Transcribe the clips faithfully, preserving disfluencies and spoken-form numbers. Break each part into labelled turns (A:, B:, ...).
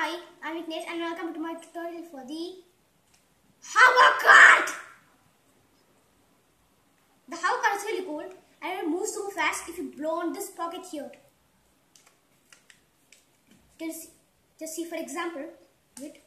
A: Hi, I'm Vignesh and welcome to my tutorial for the hover cart. The hover cart is really cool and it moves so fast if you blow on this pocket here. Just, just see for example, wait.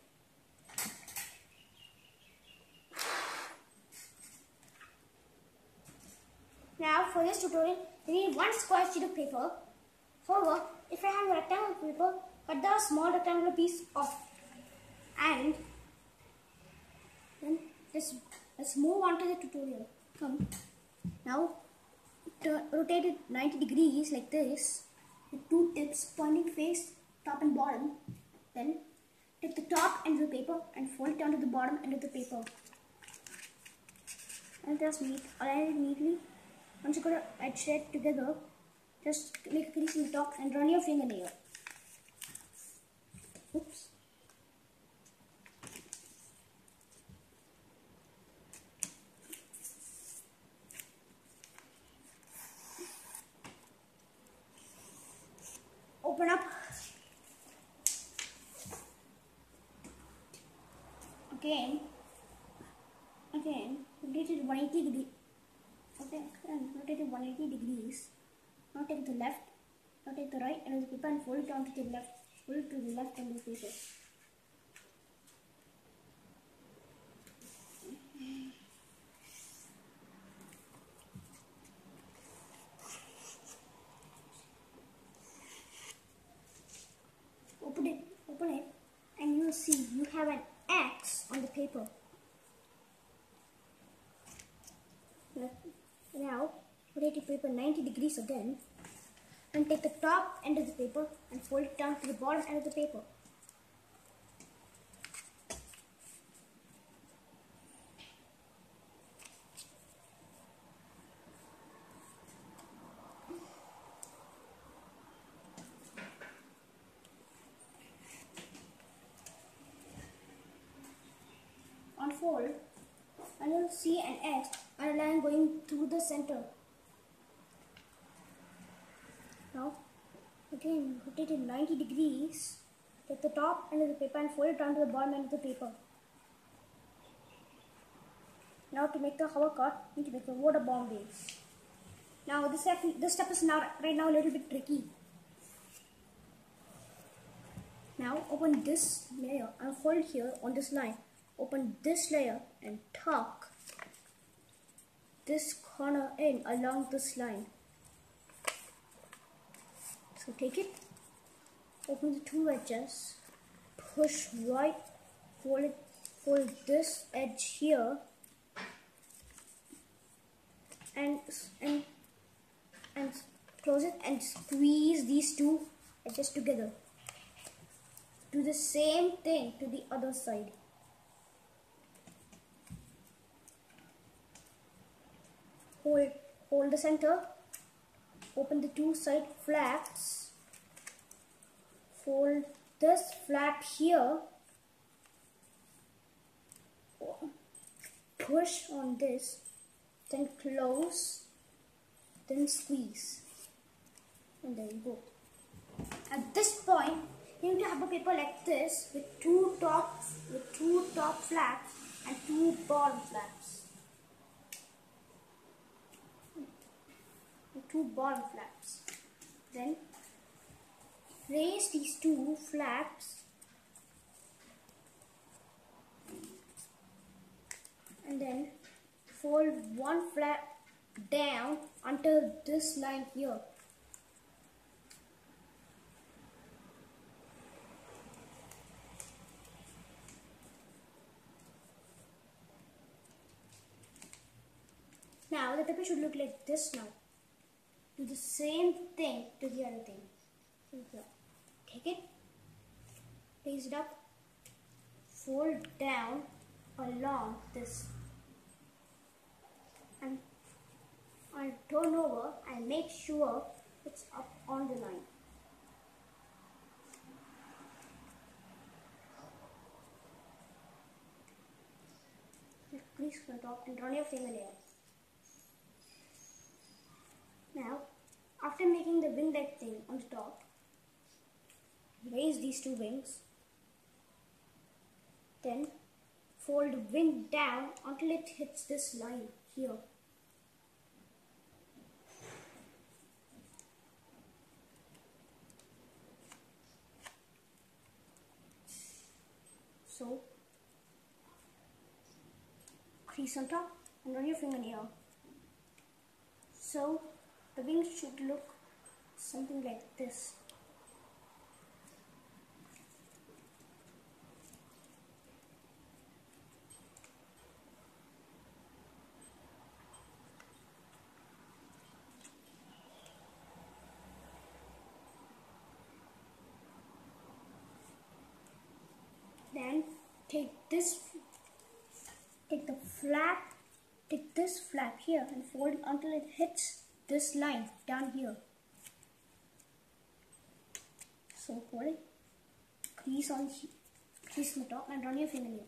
A: Now for this tutorial, we need one square sheet of paper. However, if I have a rectangular paper, cut the small rectangular piece off. And then let's, let's move on to the tutorial. Come. Now, turn, rotate it ninety degrees like this, with two tips pointing face, top and bottom. Then, take the top end of the paper and fold it down to the bottom end of the paper. And just neat, align it neatly. Once you got it edge it together, just make a crease in the top and run your fingernail. Oops. Open up. Again. Again. Rotate it one hundred eighty degrees. Okay, and rotate it one hundred eighty degrees. Now take the left, now take the right end of the paper and fold it down to the left, fold it to the left end of the paper. Open it, open it, and you will see you have an X on the paper. Now, rotate the paper ninety degrees again and take the top end of the paper and fold it down to the bottom end of the paper. Unfold and you'll see an X and a line going through the center. Now, again, rotate it ninety degrees, take the top end of the paper and fold it down to the bottom end of the paper. Now to make the hover cart, you need to make a water bomb base. Now this step, this step is now right now a little bit tricky. Now open this layer and hold here on this line. Open this layer and tuck this corner in along this line. So take it, open the two edges, push right, fold it, fold this edge here, and and and close it and squeeze these two edges together. Do the same thing to the other side. Hold, hold the center, open the two side flaps, fold this flap here, push on this, then close, then squeeze, and there you go. At this point, you need to have a paper like this with two top, with two top flaps and two bottom flaps. Two bottom flaps. Then raise these two flaps and then fold one flap down until this line here. Now the paper should look like this now. Do the same thing to the other thing. So take it, raise it up, fold down along this, and and turn over and make sure it's up on the line. Please from the top and run your fingernail. Now, after making the wing-like thing on the top, raise these two wings Then fold the wing down until it hits this line here. So, crease on top and run your fingernail. So, the wings should look something like this. Then take this, take the flap, take this flap here and fold it until it hits this line down here. So fold it, crease on, crease on the top and run your fingernail.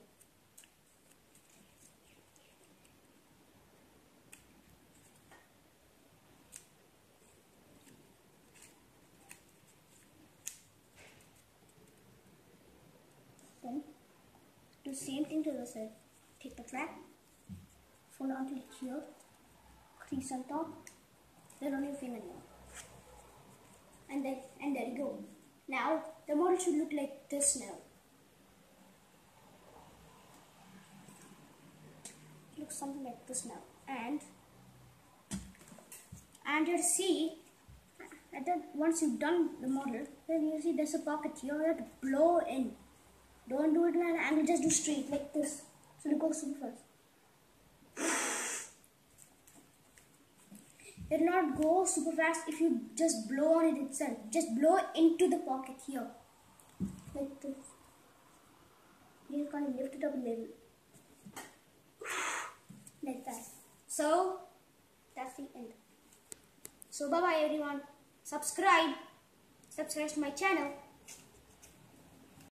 A: Then do the same thing to the side. Take the flap, fold onto it here, crease on top, then on your fingernail. And then and there you go. Now the model should look like this now. It looks something like this now. And and you'll see at the, once you've done the model, then you see there's a pocket here. You have to blow in. Don't do it at an angle, just do straight like this. So it goes super fast. It will not go super fast if you just blow on it itself. Just blow into the pocket here. Like this. You just kind of lift it up a little. Like that. So, that's the end. So, bye bye everyone. Subscribe. Subscribe to my channel.